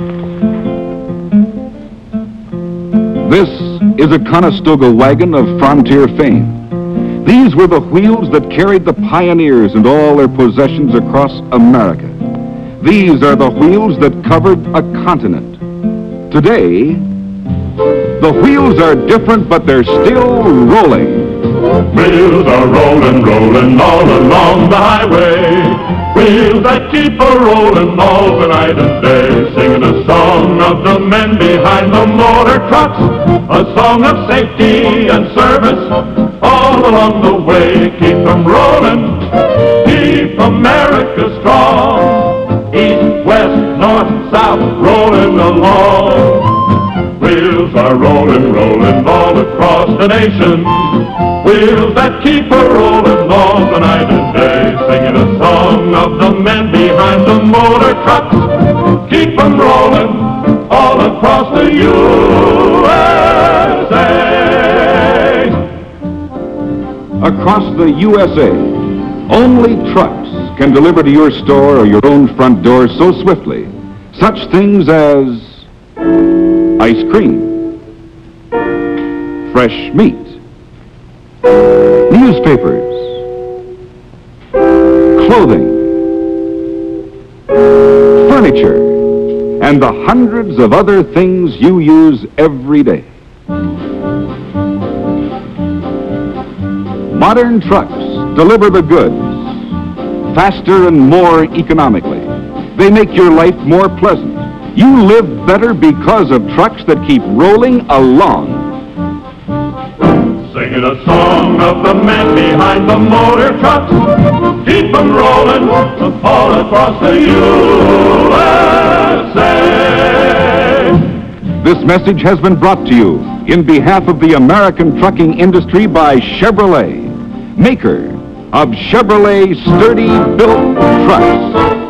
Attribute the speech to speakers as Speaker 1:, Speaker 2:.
Speaker 1: This is a Conestoga wagon of frontier fame. These were the wheels that carried the pioneers and all their possessions across America. These are the wheels that covered a continent. Today, the wheels are different, but they're still rolling.
Speaker 2: Wheels are rolling, rolling all along the highway. Wheels that keep a-rolling all the night and day, singing a song of the men behind the motor trucks, a song of safety and service all along the way. Keep them rolling, keep America strong, east, west, north, south, rolling along. Wheels are rolling, rolling all across the nation. Wheels that keep a-rolling all the night and day, singing a song of the men behind the motor trucks. Keep 'em rolling all across the USA.
Speaker 1: Across the USA, only trucks can deliver to your store or your own front door so swiftly such things as ice cream, fresh meat, newspapers, clothing, furniture, and the hundreds of other things you use every day. Modern trucks deliver the goods faster and more economically. They make your life more pleasant. You live better because of trucks that keep rolling along.
Speaker 2: Singing a song of the men behind the motor trucks. Keep 'em rolling all across the USA.
Speaker 1: This message has been brought to you in behalf of the American trucking industry by Chevrolet, maker of Chevrolet sturdy-built trucks.